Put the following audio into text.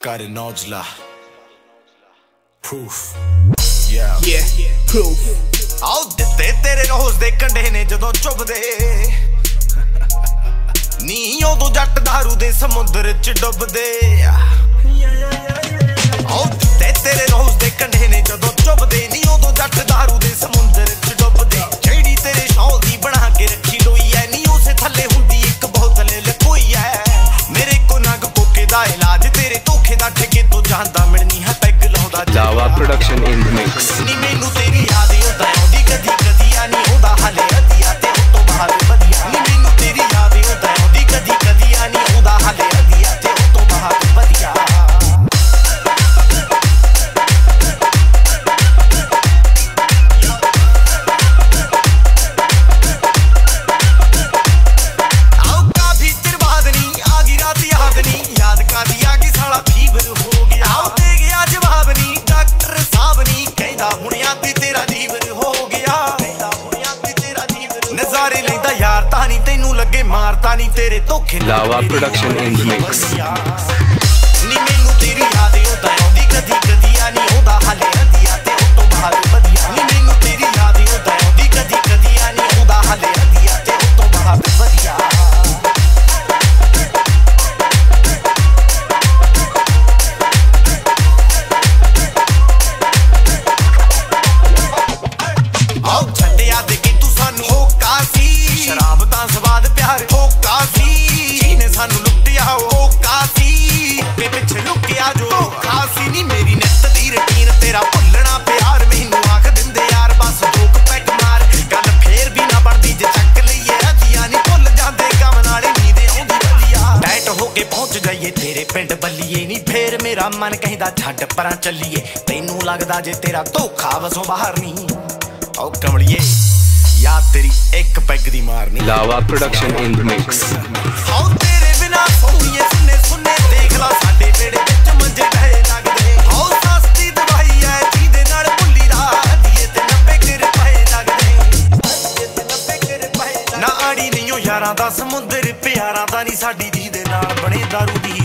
Got it, Nojla. Proof. Yeah, proof. ਆਉ ਦਿੱਤੇ ਤੇਰੇ ਰੋਜ਼ ਦੇ ਕੰਢੇ ਨੇ ਜਦੋਂ ਚੁੱਭਦੇ ਨੀ ਉਦੋਂ ਜੱਟ ਦਾਰੂ ਦੇ ਸਮੁੰਦਰ ਚ ਡੁੱਬਦੇ ਆਉ ਦਿੱਤੇ ਤੇਰੇ ਰੋਜ਼ ਦੇ ਕੰਢੇ ਨੇ ਜਦੋਂ ਚੁੱਭਦੇ ਨੀ ਉਦੋਂ ਜੱਟ ਦਾਰੂ ਦੇ ਸਮੁੰਦਰ ਚ ਡੁੱਬਦੇ ਜਿਹੜੀ ਤੇਰੇ ਸ਼ੌਲ ਦੀ ਬਣਾ ਕੇ ਰੱਖੀ ਲੋਈ ਐ ਨੀ ਉਸੇ ਥੱਲੇ ਹੁੰਦੀ ਇੱਕ ਬੋਤਲ ਲਕੋਈ ਐ ਮੇਰੇ ਕੋ ਨਗ ਕੋਕੇ ਦਾ ਇਲਾਜ ਤੇਰੇ ਧੋਖੇ ਦਾ ਠੇਕੇ ਤੋਂ ਜਾਂਦਾ ਮਿਲਣੀ ਹੈ ਪੈਗ ਲਾਉਂਦਾ ਲਾਵਾ ਪ੍ਰੋਡਕਸ਼ਨ ਇਨ ਦ ਮਿਕਸ ਨੀ ਮੈਨੂੰ ਤੇਰੀ ਯਾਦ ਆਉਂਦਾ ਆਉਂਦੀ ਕਦੀ ਕਦੀ ਆ ਨੀ ਉਹਦਾ ਹਾਲੇ ਅਧੀਆ ਤੇ ਉਸ ਤੋਂ ਬਾਅਦ ਵਧੀਆ ਨੀ ਮੈਨੂੰ ਤੇਰੀ ਯਾਦ ਆਉਂਦਾ ਆਉਂਦੀ ਕਦੀ ਕਦੀ ਆ ਨੀ ਉਹਦਾ ਹਾਲੇ ਅਧੀਆ ਤੇ ਉਸ ਤੋਂ ਬਾਅਦ ਵਧੀਆ ਮਾਰਤਾ ਨਹੀਂ ਤੇਰੇ ਧੋਖੇ ਲਾਵਾ ਪ੍ਰੋਡਕਸ਼ਨ ਇਨ ਦ ਮਿਕਸ ਨੀ ਮੈਨੂੰ ਤੇਰੀ ਯਾਦ ਆਉਂਦਾ ਆਉਂਦੀ ਕਦੀ ਕਦੀ ਆ ਨੀ ਉਹਦਾ ਹਾਲੇ ਅਧੀਆ ਤੇ ਉਸ ਤੋਂ ਬਾਅਦ ਵਧੀਆ ਨੀ ਮੈਨੂੰ ਤੇਰੀ ਯਾਦ ਆਉਂਦਾ ਆਉਂਦੀ ਕਦੀ ਕਦੀ ਆ ਨੀ ਉਹਦਾ ਹਾਲੇ ਅਧੀਆ ਤੇ ਉਸ ਤੋਂ ਬਾਅਦ ਵਧੀਆ ਆਉ ਛੱਡਿਆ ਤੇ ਕਿ ਤੂੰ ਸਾਨੂੰ ਹੋਕਾ ਸੀ ਸ਼ਰਾਬ ਤਾਂ ਸਵਾਦ ਪਿਆਰ ਹੋਕਾ ਸੀ ਜਿਹਨੇ ਸਾਨੂੰ ਲੁੱਟਿਆ ਹੋਕਾ ਸੀ ਤੇ ਪਿੱਛੇ ਲੁਕਿਆ ਜੋ ਖਾਸੀ ਨਹੀਂ ਮੇਰੀ ਨਿੱਤ ਦੀ ਰੁਟੀਨ ਤੇਰਾ ਭੁੱਲਣਾ ਪਿਆਰ ਮੈਨੂੰ ਆਖ ਦਿੰਦੇ ਯਾਰ ਬਸ ਦੋਕ ਪੈਗ ਮਾਰ ਗੱਲ ਫੇਰ ਵੀ ਨਾ ਬਣਦੀ ਜੇ ਚੱਕ ਲਈਏ ਅਧੀਆ ਨਹੀਂ ਭੁੱਲ ਜਾਂਦੇ ਕੰਮ ਨਾਲੇ ਨੀਂਦ ਆਉਂਦੀ ਵਧੀਆ ਟੈਟ ਹੋ ਕੇ ਪਹੁੰਚ ਜਾਈਏ ਤੇਰੇ ਪਿੰਡ ਬੱਲੀਏ ਨਹੀਂ ਫੇਰ ਮੇਰਾ ਮਨ ਕਹਿੰਦਾ ਛੱਡ ਪਰਾਂ ਚੱਲੀਏ ਤੈਨੂੰ ਲੱਗਦਾ ਜੇ ਤੇਰਾ ਧੋਖਾ ਵਸੋਂ ਬਾਹਰ ਨਹੀਂ ਆਓ ਕਮਲੀਏ ਯਾਦ ਤੇਰੀ ਇੱਕ ਪੈਗ ਦੀ ਮਾਰਨੀ ਲਾਵਾ ਪ੍ਰੋਡਕਸ਼ਨ ਇਨ ਦ ਮਿਕਸ ਆਉ ਤੇਰੇ ਬਿਨਾ ਸੋਹਣੀਏ ਸੁਨੇ ਸੁਨੇ ਦੇਖ ਲਾ ਸਾਡੇ ਵੇੜੇ ਵਿੱਚ ਮੰਜੇ ਢਏ ਲੱਗਦੇ ਆਉ ਸਸਤੀ ਦਵਾਈ ਐ ਜਿਹਦੇ ਨਾਲ ਭੁੱਲੀ ਰਾਤ ਦੀਏ ਤੇ 90 ਰੁਪਏ ਲੱਗਦੇ ਨਾ ਆੜੀ ਨਹੀਂ ਯਾਰਾਂ ਦਾ ਸਮੁੰਦਰ ਪਿਆਰਾਂ ਦਾ ਨਹੀਂ ਸਾਡੀ ਜਿਹਦੇ ਨਾਲ ਬਣੇ ਦਾਰੂ ਦੀ